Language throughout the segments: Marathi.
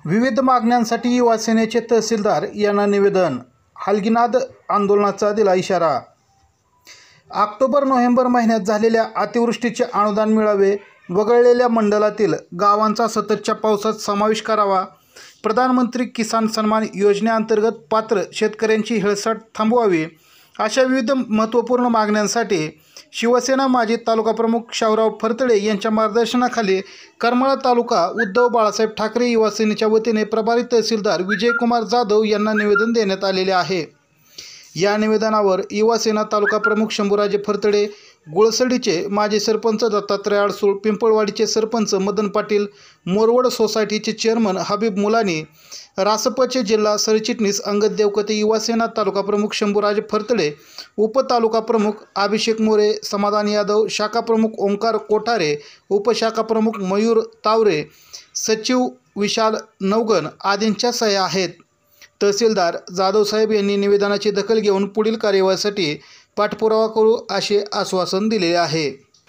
विविध मागण्यांसाठी युवा सेनेचे तहसीलदार यांना निवेदन. हलगीनाद आंदोलनाचा दिला इशारा. ऑक्टोबर-नोव्हेंबर महिन्यात झालेल्या अतिवृष्टीचे अनुदान मिळावे, वगळलेल्या मंडळातील गावांचा सततच्या पावसात समावेश करावा, प्रधानमंत्री किसान सन्मान योजनेअंतर्गत पात्र शेतकऱ्यांची हेळसांड थांबवावी, अशा विविध महत्त्वपूर्ण मागण्यांसाठी शिवसेना माजी तालुकाप्रमुख शाहूराव फरतडे यांच्या मार्गदर्शनाखाली करमाळा तालुका उद्धव बाळासाहेब ठाकरे युवा सेनेच्या वतीने प्रभारी तहसीलदार विजयकुमार जाधव यांना निवेदन देण्यात आलेले आहे. या निवेदनावर युवा सेना तालुका प्रमुख शंभूराजे फरतडे, गुळसडीचे माजी सरपंच दत्तात्रय अडसूळ, पिंपळवाडीचे सरपंच मदन पाटील, मोरवड सोसायटीचे चेअरमन हबीब मुलानी, रासपचे जिल्हा सरचिटणीस अंगद देवकते, युवा सेना तालुका प्रमुख शंभूराजे फरतडे, उपतालुका प्रमुख अभिषेक मोरे, समाधान यादव, शाखा प्रमुख ओंकार कोठारे, उपशाखा प्रमुख मयूर तावरे, सचिव विशाल नवगण आदींच्या सह्या आहेत. तहसीलदार जाधव साहेब यांनी निवेदनाची दखल घेऊन पुढील कार्यवाहीसाठी पाठपुरावा करू असे आश्वासन दिले आहे.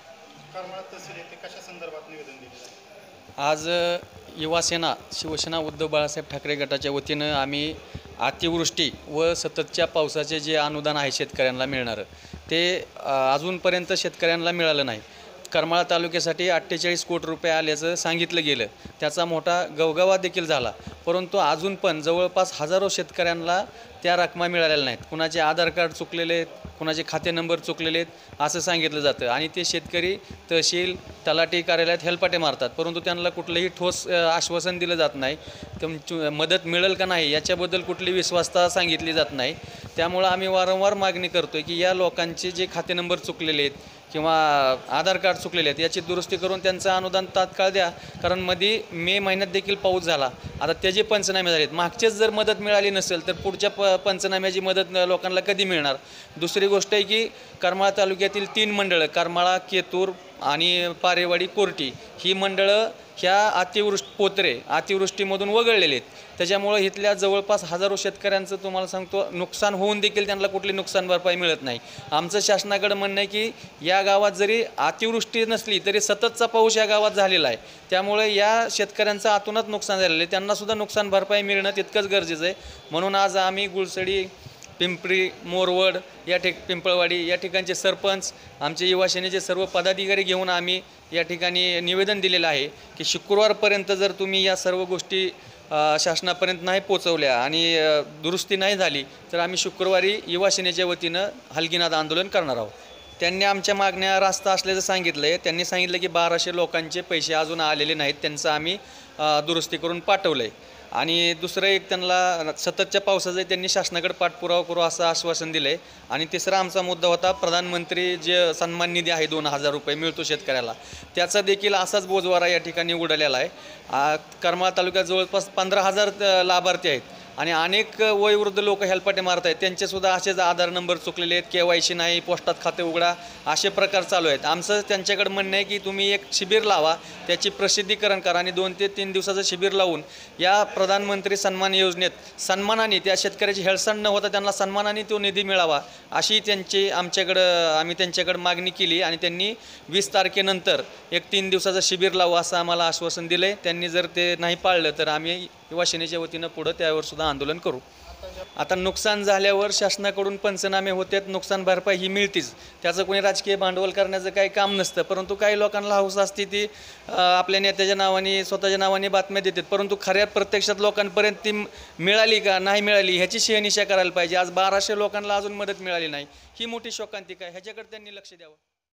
आज युवा सेना शिवसेना उद्धव बाळासाहेब ठाकरे गटाच्या वतीनं आम्ही अतिवृष्टी व सततच्या पावसाचे जे अनुदान आहे शेतकऱ्यांना मिळणारं ते अजूनपर्यंत शेतकऱ्यांना मिळालं नाही. करमाळा तालुक्यासाठी 48 कोटी रुपये आल्याचं सांगितलं गेलं, त्याचा मोठा गवगवा देखील झाला, परंतु अजून पण जवळपास हजारो शेतकऱ्यांना त्या रकमा मिळालेल्या नाहीत. कुणाचे आधार कार्ड चुकलेले आहेत, कुणाचे खाते नंबर चुकलेले आहेत असं सांगितलं जातं आणि ते शेतकरी तहसील तलाठी कार्यालयात हेलपाटे मारतात, परंतु त्यांना कुठलंही ठोस आश्वासन दिलं जात नाही. तुमची मदत मिळेल का नाही याच्याबद्दल कुठली विश्वासता सांगितली जात नाही. त्यामुळं आम्ही वारंवार मागणी करतो आहे की या लोकांचे जे खाते नंबर चुकलेले आहेत किंवा आधार कार्ड चुकलेले आहेत याची दुरुस्ती करून त्यांचं अनुदान तात्काळ द्या. कारण मध्ये मे महिन्यात देखील पाऊस झाला, आता त्याचे पंचनामे झालेत. मागचेच जर मदत मिळाली नसेल तर पुढच्या पंचनाम्याची मदत लोकांना कधी मिळणार. दुसरी गोष्ट आहे की करमाळा तालुक्यातील 3 मंडळं करमाळा, केतूर आणि पारेवाडी, कोर्टी ही मंडळं ह्या अतिवृष्टीमधून वगळलेले आहेत. त्याच्यामुळं इथल्या जवळपास हजारो शेतकऱ्यांचं तुम्हाला सांगतो नुकसान होऊन देखील त्यांना कुठली नुकसान भरपाई मिळत नाही. आमचं शासनाकडे म्हणणं आहे की या गावात जरी अतिवृष्टी नसली तरी सततचा पाऊस या गावात झालेला आहे, त्यामुळे या शेतकऱ्यांचं आतूनच नुकसान झालेलं आहे, त्यांनासुद्धा नुकसान भरपाई मिळणं तितकंच गरजेचं आहे. म्हणून आज आम्ही गुळसडी, पिंपरी, मोरवड पिंपळवाडी या ठिकाणचे सरपंच, आमचे युवा सेनेचे सर्व पदाधिकारी घेऊन आम्ही या ठिकाणी निवेदन दिलेलं आहे की शुक्रवारपर्यंत जर तुम्ही या सर्व गोष्टी शासनापर्यंत नाही पोचवल्या आणि दुरुस्ती नाही झाली तर आम्ही शुक्रवारी युवा सेनेच्या वतीनं हलगीनाद आंदोलन करणार आहोत. त्यांनी आमच्या मागण्या रास्त असल्याचं सांगितलं आहे. त्यांनी सांगितलं की 1200 लोकांचे पैसे अजून आलेले नाहीत, त्यांचं आम्ही दुरुस्ती करून पाठवलं आहे. आणि दुसरं एक त्यांना सततच्या पावसाचं त्यांनी शासनाकडे पाठपुरावा करू असं आश्वासन दिलं आहे. आणि तिसरा आमचा मुद्दा होता प्रधानमंत्री जे सन्मान निधी आहे 2000 रुपये मिळतो शेतकऱ्याला, त्याचा देखील असाच बोजवारा या ठिकाणी उडालेला आहे. करमाळा तालुक्यात जवळपास 15,000 लाभार्थी आहेत आणि अनेक वयोवृद्ध लोक हेलपाटे मारत आहेत, त्यांचेसुद्धा असेच आधार नंबर चुकलेले आहेत, KYC नाही, पोस्टात खाते उघडा असे प्रकार चालू आहेत. आमचं त्यांच्याकडे म्हणणं आहे की तुम्ही एक शिबिर लावा, त्याची प्रसिद्धीकरण करा आणि 2 ते 3 दिवसाचं शिबिर लावून या प्रधानमंत्री सन्मान योजनेत सन्मानाने त्या शेतकऱ्याची हेळसांड न होता त्यांना सन्मानाने तो निधी मिळावा अशी आम्ही त्यांच्याकडे मागणी केली आणि त्यांनी 20 तारखेनंतर एक 3 दिवसाचं शिबिर लावू असं आम्हाला आश्वासन दिलं आहे. त्यांनी जर ते नाही पाळलं तर आम्ही युवा सेनेच्या वतीनं पुढं त्यावर सुद्धा आंदोलन करू. आता नुकसान झाल्यावर शासनाकडून पंचनामे होतात, नुकसान भरपाई ही मिळतीच, त्याचं कोणी राजकीय भांडवल करण्याचं काही काम नसतं. परंतु काही लोकांना हौस असते ती आपल्या नेत्याच्या नावाने स्वतःच्या नावाने बातम्या देतात, परंतु खऱ्या प्रत्यक्षात लोकांपर्यंत ती मिळाली का नाही मिळाली ह्याची शहानिशा करायला पाहिजे. आज 1200 लोकांना अजून मदत मिळाली नाही, ही मोठी शोकांतिका आहे, ह्याच्याकडे त्यांनी लक्ष द्यावं.